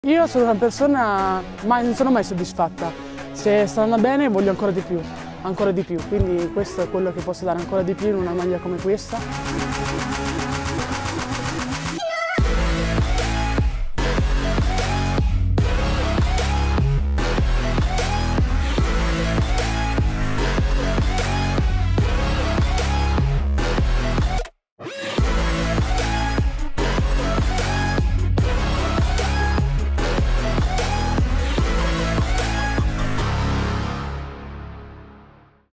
Io sono una persona, non sono mai soddisfatta. Se sta andando bene voglio ancora di più, quindi questo è quello che posso dare ancora di più in una maglia come questa.